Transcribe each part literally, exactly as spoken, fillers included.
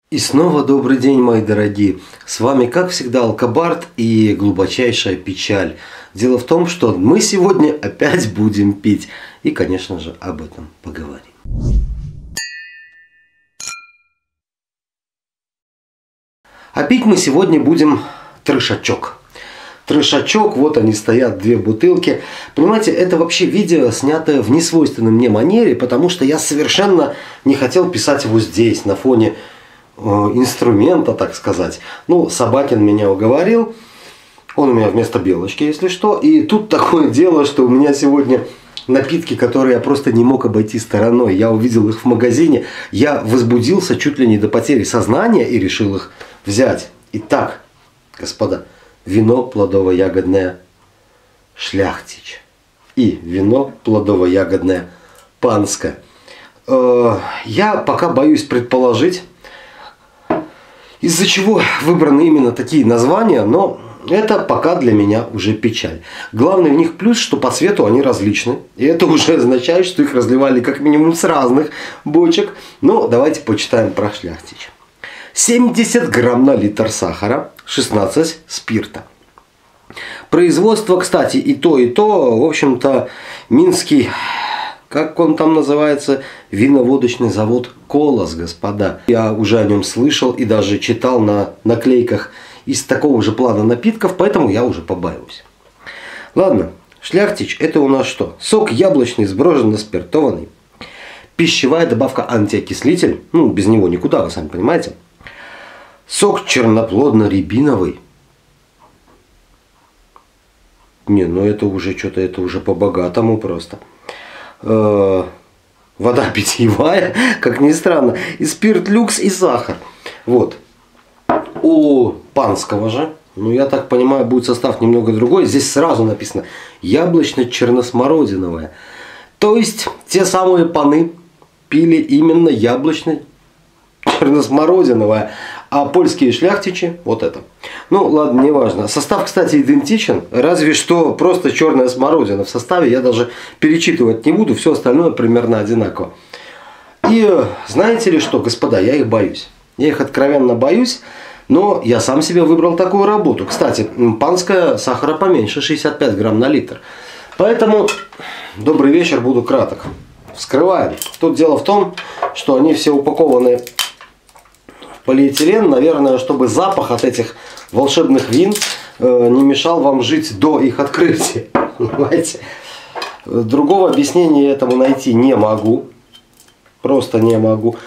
И снова добрый день, мои дорогие. С вами, как всегда, Алкобард и глубочайшая печаль. Дело в том, что мы сегодня опять будем пить. И, конечно же, об этом поговорим. А пить мы сегодня будем трешачок. Трешачок, вот они стоят, две бутылки. Понимаете, это вообще видео, снятое в несвойственной мне манере, потому что я совершенно не хотел писать его здесь, на фоне инструмента, так сказать. Ну, Собакин меня уговорил. Он у меня вместо Белочки, если что. И тут такое дело, что у меня сегодня напитки, которые я просто не мог обойти стороной. Я увидел их в магазине. Я возбудился чуть ли не до потери сознания и решил их взять. Итак, господа, вино плодово-ягодное Шляхтич и вино плодово-ягодное Панское. Я пока боюсь предположить, из-за чего выбраны именно такие названия, но это пока для меня уже печаль. Главный в них плюс, что по цвету они различны. И это уже означает, что их разливали как минимум с разных бочек. Но давайте почитаем про Шляхтич. семьдесят грамм на литр сахара, шестнадцать спирта. Производство, кстати, и то, и то, в общем-то, Минский, как он там называется, виноводочный завод «Колос», господа. Я уже о нем слышал и даже читал на наклейках из такого же плана напитков, поэтому я уже побаиваюсь. Ладно, Шляхтич, это у нас что? Сок яблочный, сброженно-спиртованный. Пищевая добавка антиокислитель. Ну, без него никуда, вы сами понимаете. Сок черноплодно-рябиновый. Не, ну это уже что-то, это уже по-богатому просто. Вода питьевая, как ни странно, и спирт люкс, и сахар. Вот. У Панского же, ну я так понимаю, будет состав немного другой. Здесь сразу написано яблочно-черносмородиновое. То есть те самые паны пили именно яблочно-черносмородиновое. А польские шляхтичи вот это. Ну ладно, неважно. Состав, кстати, идентичен. Разве что просто черная смородина в составе. Я даже перечитывать не буду. Все остальное примерно одинаково. И знаете ли что, господа, я их боюсь. Я их откровенно боюсь. Но я сам себе выбрал такую работу. Кстати, Панское сахара поменьше, шестьдесят пять грамм на литр. Поэтому добрый вечер, буду краток. Вскрываем. Тут дело в том, что они все упакованы полиэтилен, наверное, чтобы запах от этих волшебных вин э, не мешал вам жить до их открытия. Понимаете? Другого объяснения этому найти не могу. Просто не могу.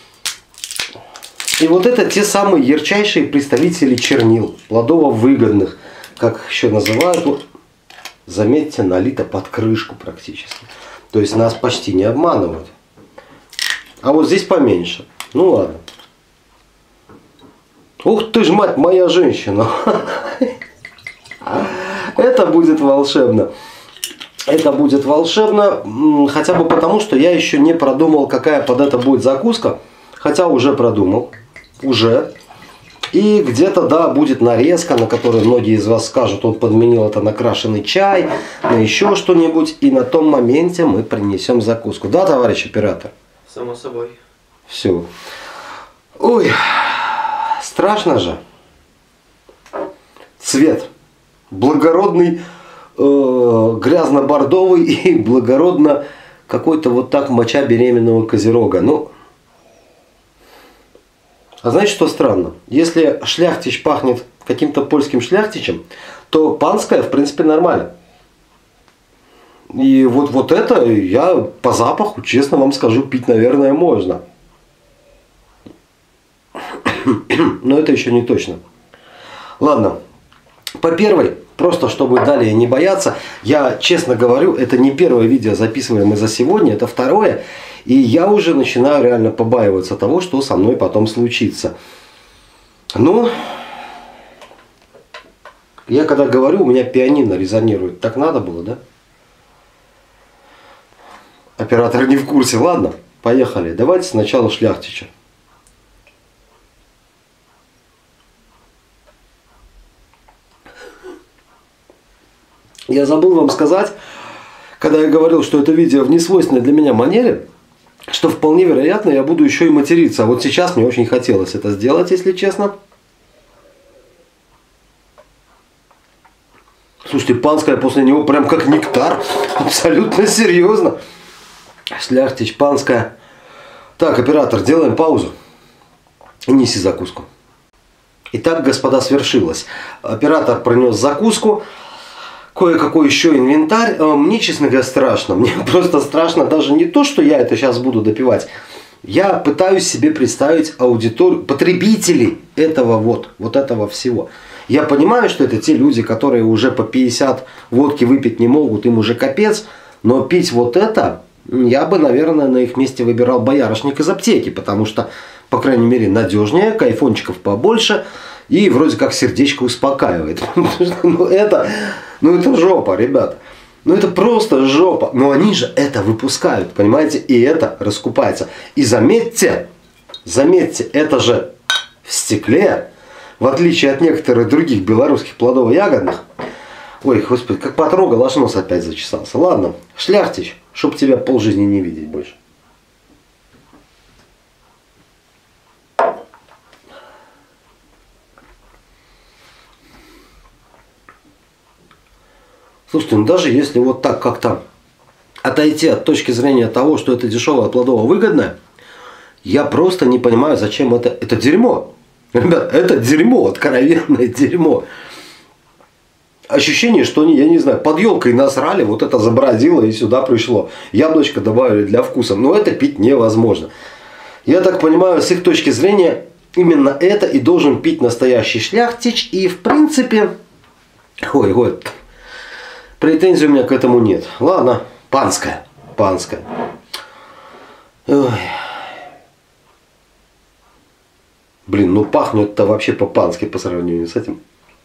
И вот это те самые ярчайшие представители чернил. Плодово-выгодных. Как их еще называют. Вот, заметьте, налито под крышку практически. То есть нас почти не обманывают. А вот здесь поменьше. Ну ладно. Ух ты ж, мать моя женщина! Это будет волшебно. Это будет волшебно. Хотя бы потому, что я еще не продумал, какая под это будет закуска. Хотя уже продумал. Уже. И где-то, да, будет нарезка, на которой многие из вас скажут, он подменил это на крашеный чай, на еще что-нибудь. И на том моменте мы принесем закуску. Да, товарищ оператор? Само собой. Все. Ой. Страшно же. Цвет. Благородный, э, грязно-бордовый и благородно какой-то вот так моча беременного козерога. Ну, а знаете, что странно? Если Шляхтич пахнет каким-то польским шляхтичем, то Панское, в принципе, нормально. И вот, вот это я по запаху, честно вам скажу, пить, наверное, можно. Но это еще не точно. Ладно. По первой, просто чтобы далее не бояться, я честно говорю, это не первое видео, записываемое за сегодня, это второе. И я уже начинаю реально побаиваться того, что со мной потом случится. Ну, я когда говорю, у меня пианино резонирует. Так надо было, да? Оператор не в курсе. Ладно, поехали. Давайте сначала Шляхтича. Я забыл вам сказать, когда я говорил, что это видео в несвойственной для меня манере, что вполне вероятно я буду еще и материться. А вот сейчас мне очень хотелось это сделать, если честно. Слушайте, панское после него прям как нектар. Абсолютно серьезно. Шляхтич, панское. Так, оператор, делаем паузу. И неси закуску. Итак, господа, свершилось. Оператор принес закуску. Кое-какой еще инвентарь. Мне, честно говоря, страшно. Мне просто страшно даже не то, что я это сейчас буду допивать. Я пытаюсь себе представить аудиторию, потребителей этого вот, вот этого всего. Я понимаю, что это те люди, которые уже по пятьдесят водки выпить не могут, им уже капец. Но пить вот это, я бы, наверное, на их месте выбирал боярышник из аптеки. Потому что, по крайней мере, надежнее, кайфончиков побольше. И вроде как сердечко успокаивает. Ну это, ну это жопа, ребята. Ну это просто жопа. Но они же это выпускают, понимаете? И это раскупается. И заметьте, заметьте, это же в стекле. В отличие от некоторых других белорусских плодово-ягодных. Ой, господи, как потрогал, аж нос опять зачесался. Ладно, Шляхтич, чтоб тебя полжизни не видеть больше. Слушайте, ну даже если вот так как-то отойти от точки зрения того, что это дешевое плодово-выгодное, я просто не понимаю, зачем это, это дерьмо. Ребят, это дерьмо, откровенное дерьмо. Ощущение, что они, я не знаю, под елкой насрали, вот это забродило и сюда пришло. Яблочко добавили для вкуса, но это пить невозможно. Я так понимаю, с их точки зрения, именно это и должен пить настоящий шляхтич. И в принципе, ой, ой, претензий у меня к этому нет. Ладно, панское, панское. Ой. Блин, ну пахнет-то вообще по-пански по сравнению с этим.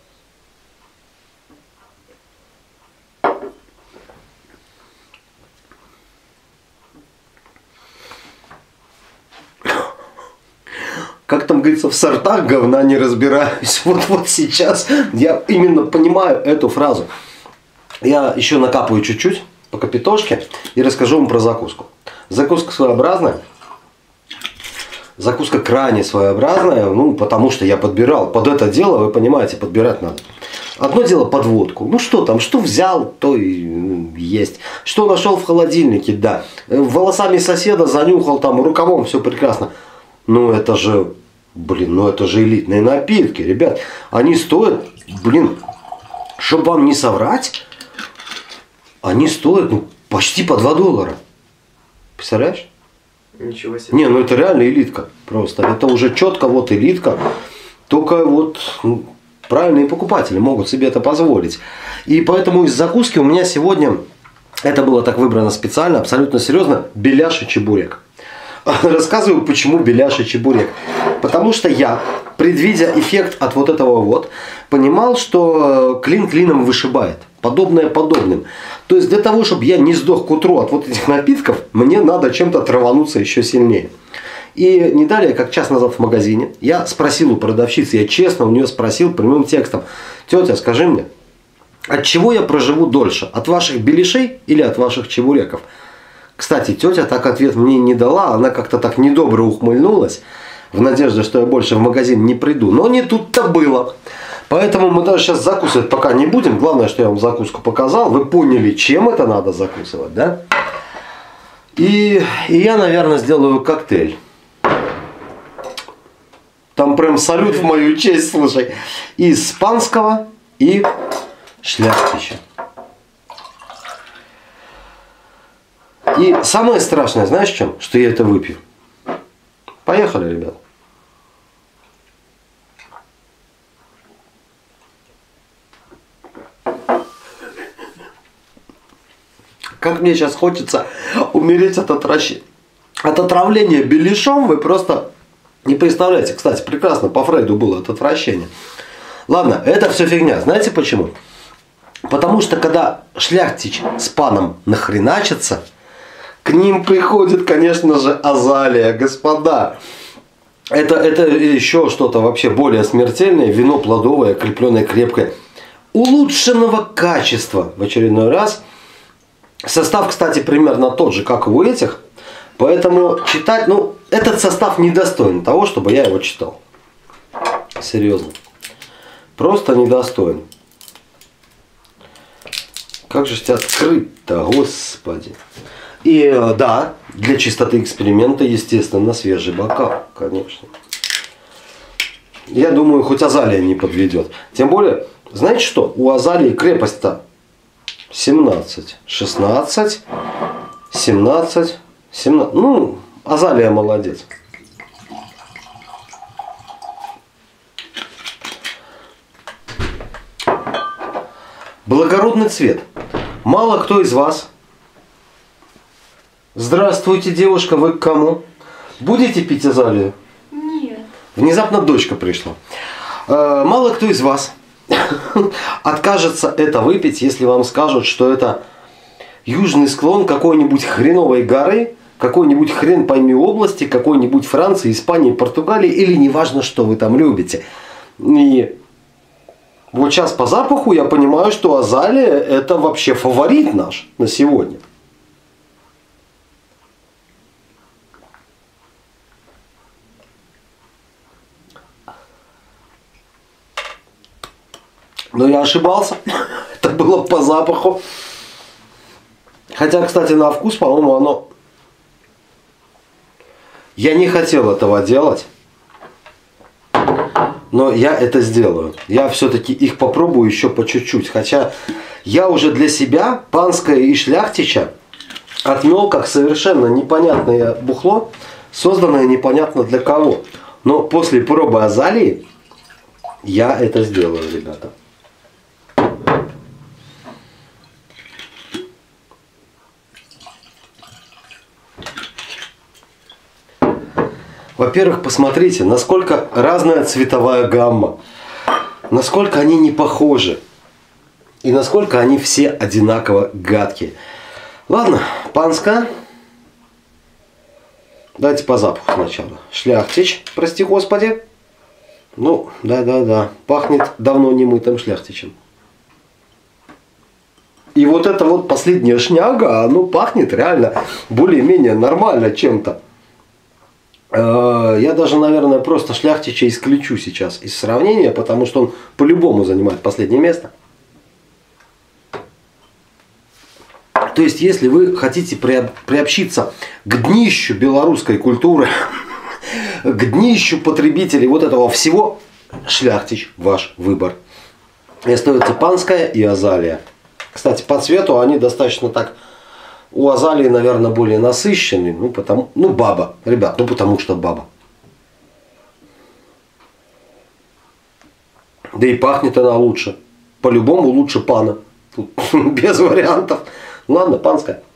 Как там говорится, в сортах говна не разбираюсь. Вот, вот сейчас я именно понимаю эту фразу. Я еще накапаю чуть-чуть по капитошке и расскажу вам про закуску. Закуска своеобразная. Закуска крайне своеобразная, ну, потому что я подбирал. Под это дело, вы понимаете, подбирать надо. Одно дело под водку. Ну, что там, что взял, то и есть. Что нашел в холодильнике, да. Волосами соседа занюхал, там, рукавом, все прекрасно. Ну, это же, блин, ну, это же элитные напитки, ребят. Они стоят, блин, чтобы вам не соврать, они стоят, ну, почти по два доллара. Представляешь? Ничего себе. Не, ну это реально элитка. Просто. Это уже четко вот элитка. Только вот ну, правильные покупатели могут себе это позволить. И поэтому из закуски у меня сегодня, это было так выбрано специально, абсолютно серьезно, беляш и чебурек. Рассказываю, почему беляш и чебурек. Потому что я, предвидя эффект от вот этого вот, понимал, что клин клином вышибает. Подобное подобным. То есть для того, чтобы я не сдох к утру от вот этих напитков, мне надо чем-то травануться еще сильнее. И не далее, как час назад в магазине, я спросил у продавщицы, я честно у нее спросил прямым текстом: тетя, скажи мне, от чего я проживу дольше? От ваших беляшей или от ваших чебуреков? Кстати, тетя так ответ мне не дала, она как-то так недобро ухмыльнулась, в надежде, что я больше в магазин не приду. Но не тут-то было. Поэтому мы даже сейчас закусывать пока не будем. Главное, что я вам закуску показал. Вы поняли, чем это надо закусывать, да? И, и я, наверное, сделаю коктейль. Там прям салют в мою честь, слушай. Из панского и шляхтича. И самое страшное, знаешь в чем? Что я это выпью. Поехали, ребят. Как мне сейчас хочется умереть от, отращ... от отравления беляшом, вы просто не представляете. Кстати, прекрасно по Фрейду было это отвращение. Ладно, это все фигня. Знаете почему? Потому что когда шляхтич с паном нахреначится, к ним приходит, конечно же, Азалия, господа. Это, это еще что-то вообще более смертельное. Вино плодовое, крепленное крепкое. Улучшенного качества в очередной раз. Состав, кстати, примерно тот же, как у этих. Поэтому читать, ну, этот состав недостоин того, чтобы я его читал. Серьезно. Просто недостоин. Как же тебя открыть-то, господи. И да, для чистоты эксперимента, естественно, свежий бокал, конечно. Я думаю, хоть азалия не подведет. Тем более, знаете что, у азалии крепость-то семнадцать, шестнадцать, семнадцать, семнадцать. Ну, азалия молодец. Благородный цвет. Мало кто из вас. Здравствуйте, девушка, вы к кому? Будете пить азалию? Нет. Внезапно дочка пришла. Мало кто из вас откажется это выпить, если вам скажут, что это южный склон какой-нибудь хреновой горы, какой-нибудь хрен пойми области, какой-нибудь Франции, Испании, Португалии, или неважно, что вы там любите. И вот сейчас по запаху я понимаю, что азалия это вообще фаворит наш на сегодня. Но я ошибался. Это было по запаху. Хотя, кстати, на вкус, по-моему, оно... Я не хотел этого делать. Но я это сделаю. Я все-таки их попробую еще по чуть-чуть. Хотя я уже для себя панское и шляхтича отмел как совершенно непонятное бухло, созданное непонятно для кого. Но после пробы азалии я это сделаю, ребята. Во-первых, посмотрите, насколько разная цветовая гамма, насколько они не похожи и насколько они все одинаково гадкие. Ладно, панская. Давайте по запаху сначала. Шляхтич, прости господи. Ну, да-да-да, пахнет давно немытым шляхтичем. И вот это вот последняя шняга, оно пахнет реально более-менее нормально чем-то. Я даже, наверное, просто шляхтича исключу сейчас из сравнения, потому что он по-любому занимает последнее место. То есть, если вы хотите приобщиться к днищу белорусской культуры, к днищу потребителей вот этого всего, шляхтич ваш выбор. И остается панская и азалия. Кстати, по цвету они достаточно так... У азалии, наверное, более насыщенный. Ну, потому, ну, баба. Ребят, ну, потому что баба. Да и пахнет она лучше. По-любому лучше пана. Тут без вариантов. Ладно, панская.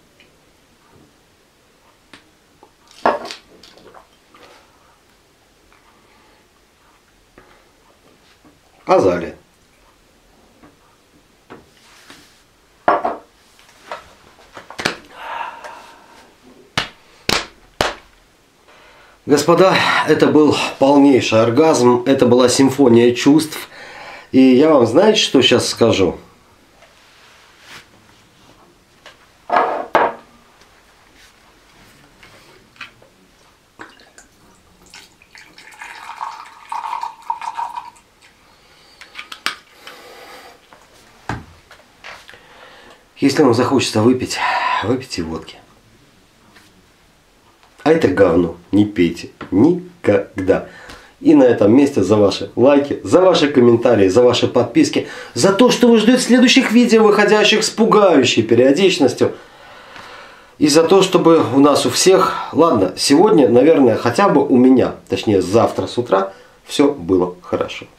Азалия. Господа, это был полнейший оргазм, это была симфония чувств. И я вам, знаете, что сейчас скажу? Если вам захочется выпить, выпейте водки. А это говно не пейте никогда. И на этом месте за ваши лайки, за ваши комментарии, за ваши подписки, за то, что вы ждете следующих видео, выходящих с пугающей периодичностью. И за то, чтобы у нас у всех, ладно, сегодня, наверное, хотя бы у меня, точнее завтра с утра, все было хорошо.